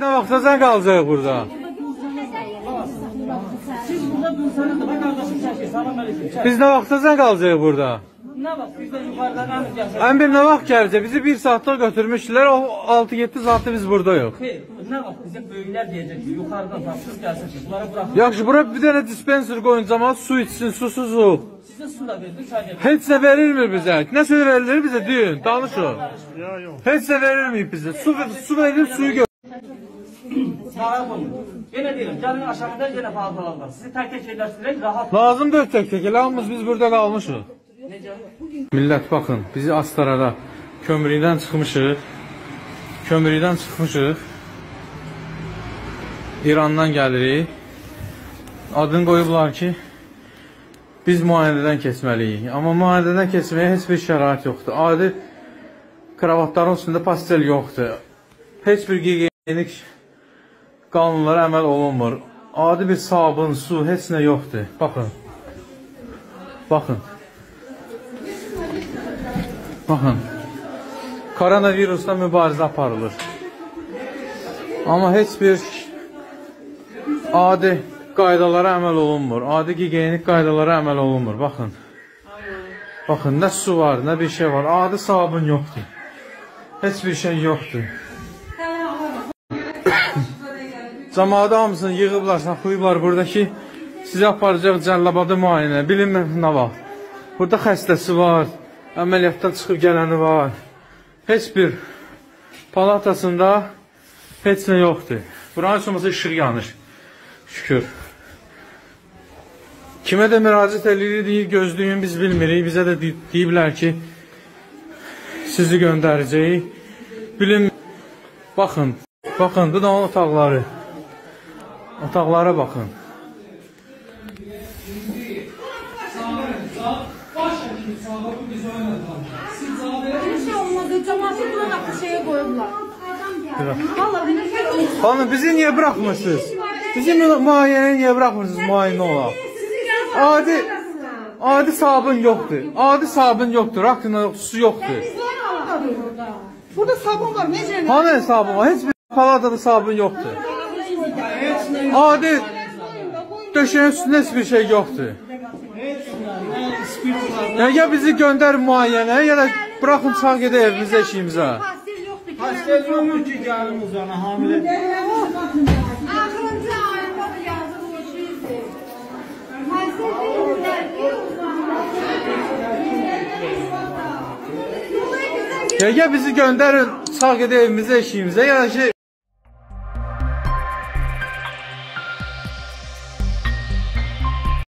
ne vaxtacan qalacaq burada? Siz burada dursanız da bak kardeşim çəkir. Salam aleyküm. Biz ne vaxtacan qalacaq burada? Ne bak biz de yukarıdan əmr gəlsin. Əmir nə vaxt gələcək? Bizi 1 saatda götürmüşdülər. O 6-7 saatda biz burada yox. Ne bak bize böyüklər deyəcək ki, yukarıdan tapsız gəlsin ki, bunları bırakın. Yaxşı, bura bir dənə dispenser qoyun, cəmaət su içsin, susuzluq. Size su da verdim, çay verdim. Heç nə verilmir bizə. Nə söz verilir bizə? Deyin, danışın. Heç nə verilməyib bizə. Su verilir, suyu gör. Sağa koyun. Yine deyirəm, gəlin aşağıda yenə paltalarlar. Sizi tək-tək yerləşdirək, rahat. Lazım deyil tək-tək. Hamımız biz burada qalmışıq. Necə? Millət baxın, bizi Astarada kömürlükdən çıxmışıq. Kömürlükdən çıxmışıq. İrandan gəlirik. Adını qoyublar ki, biz müayinədən keçməliyik. Amma müayinədən keçməyə heç bir şərait yoxdur. Adi kravatların üstündə pastel yoxdur. Heç bir gigiyenik qanunlara əməl olunmur. Adi bir sabun, su, heç nə yoxdur. Baxın. Baxın. Baxın. Koronavirusla mübarizə aparılır. Amma heç bir adi qaydalara əməl olunmur. Adi gigiyenik qaydalara əməl olunmur. Baxın. Baxın, nə su var, nə bir şey var. Adi sabun yoxdur. Heç bir şey yoxdur. Cəmadə hamısını yığıblar, saxlayıblar buradakı sizi aparacaq Cəllabada müayinə. Bilin nə var. Burada xəstəsi var, əməliyyatdan çıxıb gələni var. Heç bir palatasında heç nə yoxdur. Buranın sonrası işıq yanır. Şükür. Kimə də müraciət edirik, deyir, gözləyin, biz bilmirik. Bizə də deyiblər ki, sizi göndərəcəyik. Bilin, baxın, baxın, bu da onun otaqları. Otaqlara baxın. Hanım, bizi niyə bırakmışsınız? Bizi müayənəyə niyə bırakmışsınız, müayənə olaq? Adi sabun yoxdur. Adi sabun yoxdur, raktına su yoxdur. Burada sabun var, necə? Hanı sabun var? Heç bir palatada sabun yoxdur. Adi döşəyin üstündə heç bir şey yoxdur. Ya bizi göndər müayənəyə, ya da bırakın çıxaq gedə evimizə, işimizə. Pastel yoxdur ki, gəlin uzana, hamilə. Axırıncı ayında da yazıq o şeydir. Pastel deyirlər ki, uzana. Ya bizi göndərin, çıxaq gedə evimizə, işimizə, ya da ki...